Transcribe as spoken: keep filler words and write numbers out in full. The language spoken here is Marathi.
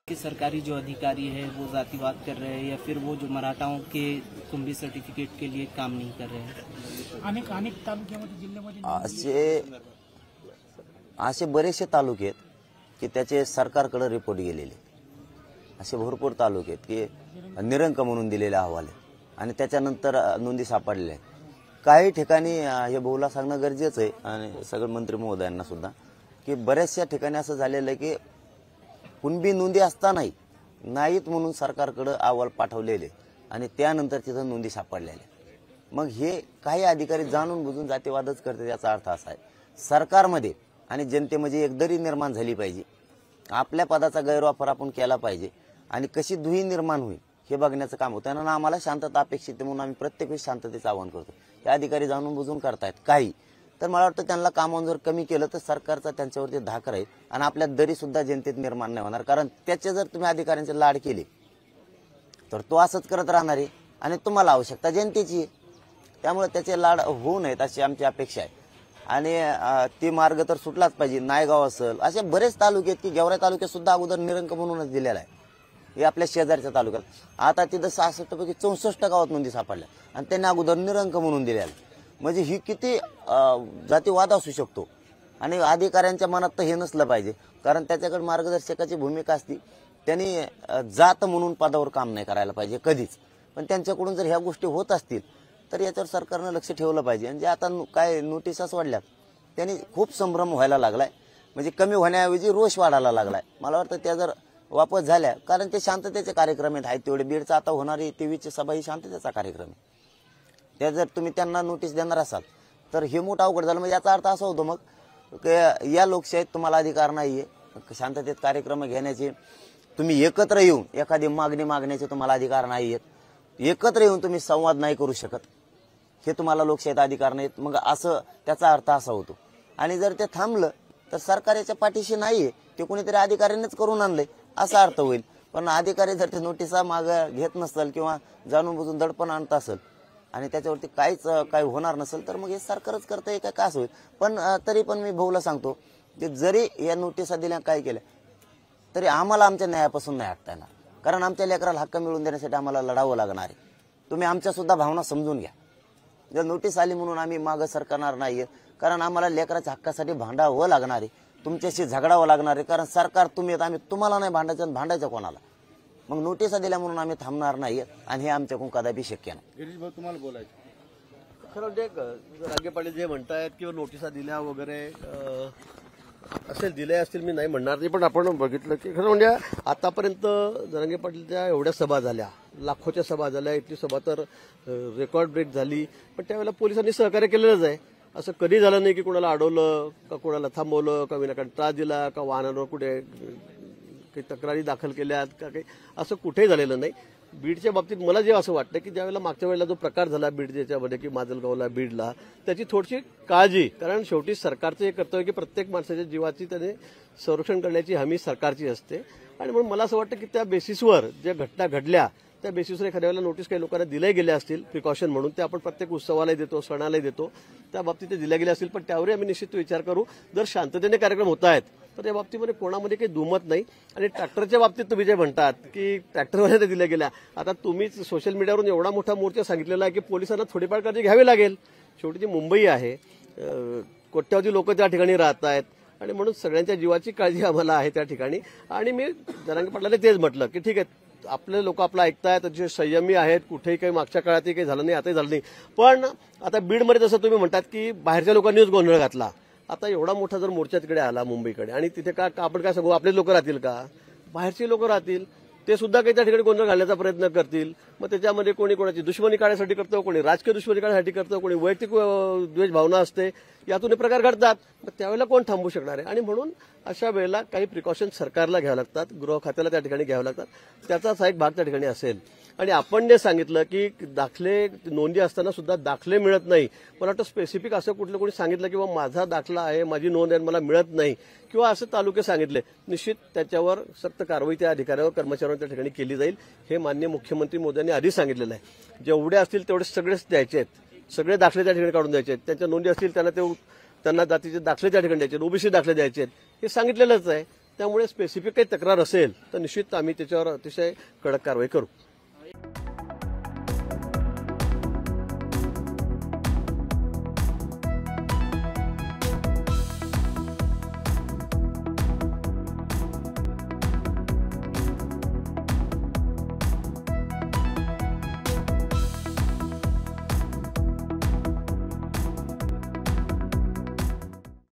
कि सरकारी जो अधिकारी है वो जातिवाद कर रहे हैं या फिर वो जो मराठाओं के कुंभी सर्टिफिकेट के लिए काम नहीं कर रहे हैं। अनेक अनेक तालुक्यामध्ये जिल्ह्यामध्ये असे असे बरेचसे तालुके आहेत की त्याचे सरकारकडे रिपोर्ट गेलेले, असे भरपूर तालुके आहेत की निरंक म्हणून दिलेले अहवाल आहे आणि त्याच्यानंतर नोंदी सापडलेल्या आहेत। काही ठिकाणी हे बहुला सांगणं गरजेचं आहे आणि सगळे मंत्री महोदयांना सुद्धा की बऱ्याचशा ठिकाणी असं झालेलं आहे की कुणबी नोंदी असतानाही नाहीत म्हणून सरकारकडे अहवाल पाठवलेले आणि त्यानंतर तिथं नोंदी सापडलेल्या। मग हे काही अधिकारी जाणून बुजून जातीवादच करतात। याचा अर्थ असा आहे सरकारमध्ये आणि जनतेमध्ये एक दरी निर्माण झाली पाहिजे, आपल्या पदाचा गैरवापर आपण केला पाहिजे आणि कशी दुही निर्माण होईल हे बघण्याचं काम होतं आणि आम्हाला शांतता अपेक्षित म्हणून आम्ही प्रत्येक वेळी शांततेचं आवाहन करतो। हे अधिकारी जाणून बुजून करतायत काही, तर मला वाटतं त्यांना कामावून जर कमी केलं तर सरकारचा त्यांच्यावरती धाक राहील आणि आपल्या दरी सुद्धा जनतेत निर्माण नाही होणार। कारण त्याचे जर तुम्ही अधिकाऱ्यांचे लाड केले तर तो असंच करत राहणार आहे आणि तुम्हाला आवश्यकता जनतेची आहे, त्यामुळे त्याचे लाड होऊ नयेत अशी आमची अपेक्षा आहे आणि ती मार्ग तर सुटलाच पाहिजे। नायगाव असेल असे बरेच तालुके आहेत की गेवराई तालुक्यात सुद्धा अगोदर निरंक म्हणूनच दिलेला आहे, हे आपल्या शेजारच्या तालुक्यात। आता तिथं सहासष्ट पैकी चौसष्ट गावात नोंदी सापडल्या आणि त्यांनी अगोदर निरंक म्हणून दिलेला। म्हणजे ही किती जातीवाद असू शकतो आणि अधिकाऱ्यांच्या मनात तर हे नसलं पाहिजे, कारण त्याच्याकडे मार्गदर्शकाची भूमिका असती। त्यांनी जात म्हणून पदावर काम नाही करायला पाहिजे कधीच, पण त्यांच्याकडून जर ह्या गोष्टी होत असतील तर याच्यावर सरकारनं लक्ष ठेवलं पाहिजे। आणि जे आता काय नोटिसा सोडल्यात त्यांनी खूप संभ्रम व्हायला लागलाय, म्हणजे कमी होण्याऐवजी रोष वाढायला लागलाय। मला वाटतं त्या जर वापस झाल्या, कारण ते शांततेचे कार्यक्रम आहेत तेवढे, बीडचा आता होणारी तेवीसची सभा ही शांततेचा कार्यक्रम आहे, त्या जर तुम्ही त्यांना नोटीस देणार असाल तर हे मोठं अवघड झालं। म्हणजे याचा अर्थ असा होतो मग की या लोकशाहीत तुम्हाला अधिकार नाहीये शांततेत कार्यक्रम घेण्याचे, तुम्ही एकत्र येऊन एखादी मागणी मागण्याचे तुम्हाला अधिकार नाहीयेत, एकत्र येऊन तुम्ही संवाद नाही करू शकत, हे तुम्हाला लोकशाहीत अधिकार नाहीत। मग असं त्याचा अर्थ असा होतो आणि जर ते थांबलं तर सरकार याच्या पाठीशी नाहीये, ते कोणीतरी अधिकाऱ्यांनीच करून आणलंय असा अर्थ होईल। पण अधिकारी जर ते नोटिसा माग घेत नसेल किंवा जाणून बुजून दडपण आणत असेल आणि त्याच्यावरती काहीच काही होणार नसेल तर मग हे सरकारच करतंय का काय होईल। पण तरी पण मी भाऊला सांगतो की जरी या नोटिसा दिल्या काय केल्या तरी आम्हाला आमच्या न्यायापासून नाही हटता येणार, कारण आमच्या लेकराला हक्क मिळवून देण्यासाठी आम्हाला लढावं लागणार आहे। तुम्ही आमच्या सुद्धा भावना समजून घ्या, जर नोटीस आली म्हणून आम्ही मागं सरकणार नाहीये, कारण आम्हाला लेकराच्या हक्कासाठी भांडावं लागणार आहे, तुमच्याशी झगडावं लागणार आहे, कारण सरकार तुम्ही आहेत, आम्ही तुम्हाला नाही भांडायचं, भांडायचं कोणाला। मग नोटिसा दिल्या म्हणून आम्ही थांबणार नाही आणि हे आमच्याकडून कदापि शक्य नाही। गिरीश भाऊ तुम्हाला बोलायचं खरं म्हणजे रागे पाटील जे म्हणतायत किंवा नोटिसा दिल्या वगैरे असेल दिल्या असतील मी नाही म्हणणार नाही, पण आपण बघितलं की खरं म्हणजे आतापर्यंत जरांगे पाटीलच्या एवढ्या सभा झाल्या, लाखोच्या सभा झाल्या, इथली सभा तर रेकॉर्ड ब्रेक झाली, पण त्यावेळेला पोलिसांनी सहकार्य केलेलंच आहे। असं कधी झालं नाही की कोणाला अडवलं का कोणाला थांबवलं का विनाकारण त्रास दिला का वाहनांवर कुठे काही तक्रारी दाखल केल्यात का काही असं कुठेही झालेलं नाही। बीडच्या बाबतीत मला जे असं वाटतं की ज्यावेळेला मागच्या वेळेला जो प्रकार झाला बीड ज्याच्यामध्ये की माजलगावला बीडला, त्याची थोडीशी काळजी, कारण शेवटी सरकारचं हे कर्तव्य की प्रत्येक माणसाच्या जीवाची त्याने संरक्षण करण्याची हमी सरकारची असते आणि म्हणून मला असं वाटतं की त्या बेसिसवर ज्या घटना घडल्या त्या बेसिसवर एखाद्या वेळेला नोटीस काही लोकांना दिल्या गेल्या असतील प्रिकॉशन म्हणून, ते आपण प्रत्येक उत्सवालाही देतो सणालाही देतो, त्या बाबतीत ते दिल्या गेल्या असतील, पण त्यावरही आम्ही निश्चित विचार करू। जर शांततेने कार्यक्रम होत आहेत तर त्या बाबतीमध्ये कोणामध्ये काही दुमत नाही। आणि ट्रॅक्टरच्या बाबतीत तुम्ही जे म्हणतात की ट्रॅक्टरवाल्या त्या दिल्या गेल्या, आता तुम्हीच सोशल मीडियावरून एवढा मोठा मोर्चा सांगितलेला आहे की पोलिसांना थोडीफार काळजी घ्यावी लागेल। शेवटी ती मुंबई आहे, कोट्यावधी लोक त्या ठिकाणी राहत आहेत आणि म्हणून सगळ्यांच्या जीवाची काळजी आम्हाला आहे त्या ठिकाणी। आणि मी जरांगे पाटलांनी तेच म्हटलं की ठीक आहे आपले लोक आपलं ऐकतायत, जे संयमी आहेत, कुठेही काही मागच्या काळातही काही झालं नाही, आताही झालं नाही, पण आता बीडमध्ये जसं तुम्ही म्हणतात की बाहेरच्या लोकांनीच गोंधळ घातला, आता एवढा मोठा जर मोर्चा तिकडे आला मुंबईकडे आणि तिथे का आपण काय सांगू आपलेच लोक राहतील का, बाहेरची लोक राहतील, ते सुद्धा काही त्या ठिकाणी गोंधळ घालण्याचा प्रयत्न करतील। मग त्याच्यामध्ये कोणी कोणाची दुश्मनी काढण्यासाठी करतं, कोणी राजकीय दुश्मनी काढण्यासाठी करतं, कोणी वैयक्तिक द्वेष भावना असते, यातून हे प्रकार घडतात। मग त्यावेळेला कोण थांबू शकणार आहे आणि म्हणून अशा वेळेला काही प्रिकॉशन सरकारला घ्यावं लागतात, गृह खात्याला त्या ठिकाणी घ्यावं लागतात, त्याचाच हा एक भाग त्या ठिकाणी असेल। आणि आपण जे सांगितलं की दाखले नोंदी असताना सुद्धा दाखले मिळत नाही, मला वाटतं स्पेसिफिक असं कुठलं कोणी सांगितलं किंवा माझा दाखला आहे माझी नोंद आहे मला मिळत नाही किंवा असं तालुके सांगितले, निश्चित त्याच्यावर सक्त कारवाई त्या अधिकाऱ्यावर कर्मचाऱ्यांवर त्या ठिकाणी केली जाईल, हे माननीय मुख्यमंत्री मोदयांनी आधी सांगितलेलं आहे। जेवढे असतील तेवढे सगळेच द्यायचे आहेत, सगळे दाखले त्या ठिकाणी काढून द्यायचे आहेत, त्यांच्या नोंदी असतील त्यांना ते त्यांना जातीचे दाखले त्या ठिकाणी द्यायचे, ओबीसी दाखले द्यायचे आहेत, हे सांगितलेलंच आहे। त्यामुळे स्पेसिफिक काही तक्रार असेल तर निश्चित आम्ही त्याच्यावर अतिशय कडक कारवाई करू.